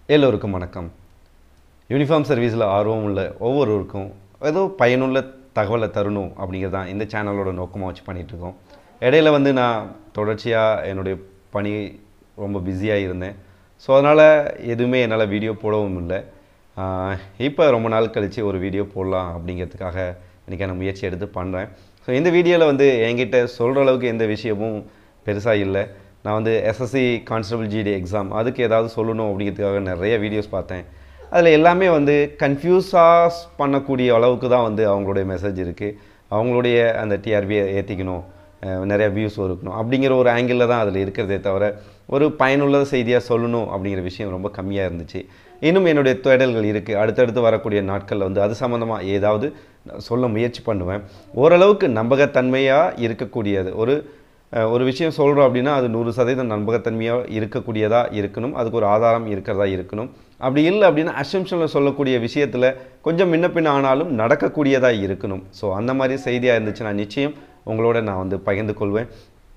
எல்லோருக்கும் வணக்கம். யூனிஃபார்ம் சர்வீஸில் ஆர்வம் உள்ள ஒவ்வொருவருக்கும் ஏதோ பயனுள்ள தகவலை தரணும் அப்படிங்கிறது தான் இந்த சேனலோட நோக்கமாக வச்சு பண்ணிகிட்ருக்கோம். இடையில நான் தொடர்ச்சியாக என்னுடைய பணி ரொம்ப பிஸியாக இருந்தேன். ஸோ அதனால் எதுவுமே என்னால் வீடியோ போடவும் இல்லை. இப்போ ரொம்ப நாள் கழித்து ஒரு வீடியோ போடலாம் அப்படிங்கிறதுக்காக இன்றைக்கான முயற்சி எடுத்து பண்ணுறேன். ஸோ இந்த வீடியோவில் என்கிட்ட சொல்கிற அளவுக்கு எந்த விஷயமும் பெருசாக இல்லை. நான் Ssc Constable Gd எக்ஸாம் அதுக்கு ஏதாவது சொல்லணும் அப்படிங்கிறதுக்காக நிறைய வீடியோஸ் பார்த்தேன். அதில் எல்லாமே கன்ஃபியூஸாக பண்ணக்கூடிய அளவுக்கு தான் அவங்களுடைய மெசேஜ் இருக்குது. அவங்களுடைய அந்த டிஆர்பியை ஏற்றிக்கணும், நிறைய வியூஸ் இருக்கணும் அப்படிங்கிற ஒரு ஆங்கிளில் தான் அதில் இருக்கிறதே தவிர ஒரு பயனுள்ள செய்தியாக சொல்லணும் அப்படிங்கிற விஷயம் ரொம்ப கம்மியாக இருந்துச்சு. இன்னும் என்னுடைய தேடல்கள் இருக்குது. அடுத்தடுத்து வரக்கூடிய நாட்களில் அது சம்மந்தமாக ஏதாவது சொல்ல முயற்சி பண்ணுவேன். ஓரளவுக்கு நம்பகத்தன்மையாக இருக்கக்கூடியது ஒரு விஷயம் சொல்கிறோம் அப்படின்னா அது 100% நம்பகத்தன்மையாக இருக்கக்கூடியதாக இருக்கணும். அதுக்கு ஒரு ஆதாரம் இருக்கிறதா இருக்கணும். அப்படி இல்லை அப்படின்னா அசம்ஷனில் சொல்லக்கூடிய விஷயத்தில் கொஞ்சம் முன்ன பின்ன ஆனாலும் நடக்கக்கூடியதாக இருக்கணும். ஸோ அந்த மாதிரி செய்தியாக இருந்துச்சுன்னா நிச்சயம் உங்களோட நான் பகிர்ந்து கொள்வேன்.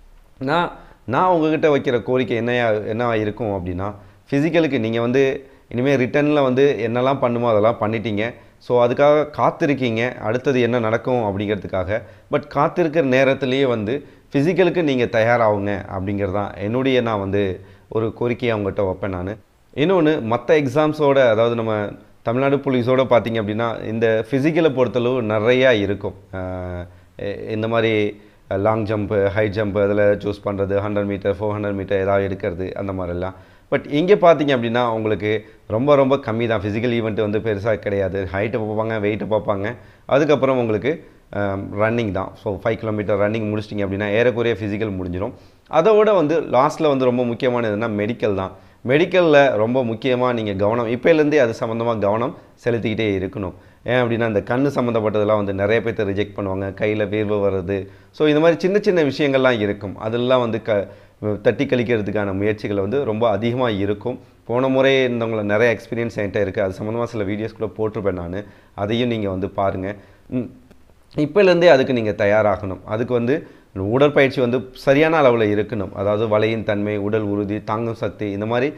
நான் உங்ககிட்ட வைக்கிற கோரிக்கை என்னவா இருக்கும் அப்படின்னா, ஃபிசிக்கலுக்கு நீங்கள் இனிமேல் ரிட்டனில் என்னெல்லாம் பண்ணுமோ அதெல்லாம் பண்ணிட்டீங்க. ஸோ அதுக்காக காத்திருக்கீங்க அடுத்தது என்ன நடக்கும் அப்படிங்கிறதுக்காக. பட் காத்திருக்கிற நேரத்துலேயே ஃபிசிக்கலுக்கு நீங்கள் தயாராகுங்க அப்படிங்கிறது தான் என்னுடைய நான் ஒரு கோரிக்கையை அவங்ககிட்ட வைப்பேன். நான் இன்னொன்று மற்ற எக்ஸாம்ஸோட, அதாவது நம்ம தமிழ்நாடு போலீஸோடு பார்த்திங்க அப்படின்னா இந்த ஃபிசிக்கலை பொறுத்தளவு நிறையா இருக்கும். இந்த மாதிரி லாங் ஜம்ப்பு, ஹை ஜம்ப்பு அதில் சூஸ் பண்ணுறது, 100 மீட்டர் 400 மீட்டர் ஏதாவது எடுக்கிறது அந்த மாதிரிலாம். பட் இங்கே பார்த்திங்க அப்படின்னா உங்களுக்கு ரொம்ப ரொம்ப கம்மி தான். ஃபிசிக்கல் ஈவெண்ட்டு பெருசாக கிடையாது. ஹைட்டு பார்ப்பாங்க, வெயிட்டு பார்ப்பாங்க, அதுக்கப்புறம் உங்களுக்கு ரன்னிங் தான். ஸோ 5 கிலோமீட்டர் ரன்னிங் முடிச்சிட்டிங்க அப்படின்னா ஏறக்குறைய ஃபிசிக்கல் முடிஞ்சிடும். அதோட லாஸ்ட்டில் ரொம்ப முக்கியமானதுன்னா மெடிக்கல் தான். மெடிக்கலில் ரொம்ப முக்கியமாக நீங்கள் கவனம் இப்போலேருந்தே அது சம்மந்தமாக கவனம் செலுத்திக்கிட்டே இருக்கணும். ஏன் அப்படின்னா இந்த கண் சம்மந்தப்பட்டதெல்லாம் நிறைய பேர்த்த ரிஜெக்ட் பண்ணுவாங்க, கையில் வேர்வை வர்றது. ஸோ இந்த மாதிரி சின்ன சின்ன விஷயங்கள்லாம் இருக்கும். அதெல்லாம் தட்டி கழிக்கிறதுக்கான முயற்சிகள் ரொம்ப அதிகமாக இருக்கும். போன முறை இருந்தவங்கள நிறைய எக்ஸ்பீரியன்ஸ் என்கிட்ட இருக்குது. அது சம்மந்தமாக சில வீடியோஸ் கூட போட்டிருப்பேன் நான். அதையும் நீங்கள் பாருங்கள். இப்போலேருந்தே அதுக்கு நீங்கள் தயாராகணும். அதுக்கு உடற்பயிற்சி சரியான அளவில் இருக்கணும். அதாவது வலையின் தன்மை, உடல் உறுதி, தாங்கும் சக்தி, இந்த மாதிரி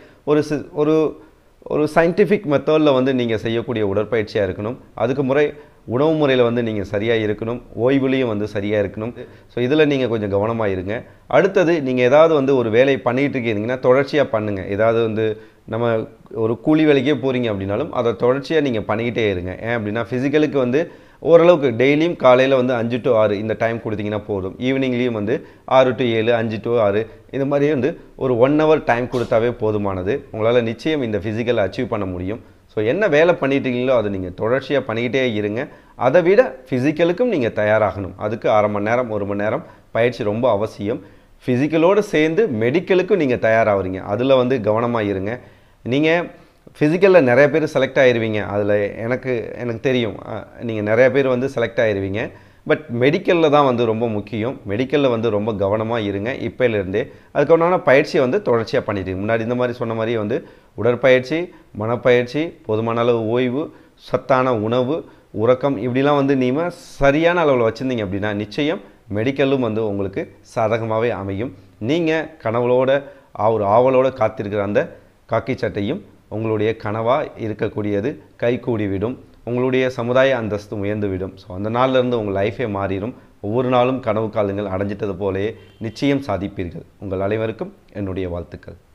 ஒரு சயின்டிஃபிக் மெத்தடில் நீங்கள் செய்யக்கூடிய உடற்பயிற்சியாக இருக்கணும். அதுக்கு உணவு முறையில் நீங்கள் சரியாக இருக்கணும். ஓய்வுலேயும் சரியாக இருக்கணும். ஸோ இதில் நீங்கள் கொஞ்சம் கவனமாக இருங்க. அடுத்தது நீங்கள் ஏதாவது ஒரு வேலையை பண்ணிகிட்டு இருக்கீங்கன்னா தொடர்ச்சியாக பண்ணுங்கள். ஏதாவது நம்ம ஒரு கூலி வேலைக்கே போகிறீங்க அப்படின்னாலும் அதை தொடர்ச்சியாக நீங்கள் பண்ணிக்கிட்டே இருங்க. ஏன் அப்படின்னா ஃபிசிக்கலுக்கு ஓரளவுக்கு டெய்லியும் காலையில் 5 to 6 இந்த டைம் கொடுத்தீங்கன்னா போதும். ஈவினிங்லேயும் 6 to 7, 5 to 6 இந்த மாதிரி ஒரு 1 hour டைம் கொடுத்தாவே போதுமானது. உங்களால் நிச்சயம் இந்த ஃபிசிக்கலை அச்சீவ் பண்ண முடியும். ஸோ என்ன வேலை பண்ணிட்டீங்களோ அதை நீங்கள் தொடர்ச்சியாக பண்ணிக்கிட்டே இருங்க. அதை விட ஃபிசிக்கலுக்கும் நீங்கள் தயாராகணும். அதுக்கு 1/2 மணி நேரம் 1 மணி நேரம் பயிற்சி ரொம்ப அவசியம். ஃபிசிக்கலோடு சேர்ந்து மெடிக்கலுக்கும் நீங்கள் தயாராகிறீங்க. அதில் கவனமாக இருங்க. நீங்கள் ஃபிசிக்கலில் நிறைய பேர் செலக்ட் ஆகிடுவீங்க. அதில் எனக்கு தெரியும் நீங்கள் நிறைய பேர் செலக்ட் ஆகிடுவீங்க. பட் மெடிக்கலில் தான் ரொம்ப முக்கியம். மெடிக்கலில் ரொம்ப கவனமாக இருங்க இப்போலேருந்தே. அதுக்கான பயிற்சியை தொடர்ச்சியாக பண்ணிட்டு முன்னாடி இந்த மாதிரி சொன்ன மாதிரி உடற்பயிற்சி, மனப்பயிற்சி, போதுமான அளவு ஓய்வு, சத்தான உணவு, உறக்கம் இப்படிலாம் நீங்கள் சரியான அளவில் வச்சுருந்தீங்க அப்படின்னா நிச்சயம் மெடிக்கலும் உங்களுக்கு சாதகமாகவே அமையும். நீங்கள் கனவுளோட ஒரு ஆவலோடு காத்திருக்கிற அந்த காக்கி சட்டையும் உங்களுடைய கனவாக இருக்கக்கூடியது கைகூடிவிடும். உங்களுடைய சமுதாய அந்தஸ்து உயர்ந்துவிடும். ஸோ அந்த நாளிலிருந்து உங்கள் லைஃபே மாறிடும். ஒவ்வொரு நாளும் கனவு காலங்கள் அடைஞ்சிட்டது போலேயே நிச்சயம் சாதிப்பீர்கள். உங்கள் அனைவருக்கும் என்னுடைய வாழ்த்துக்கள்.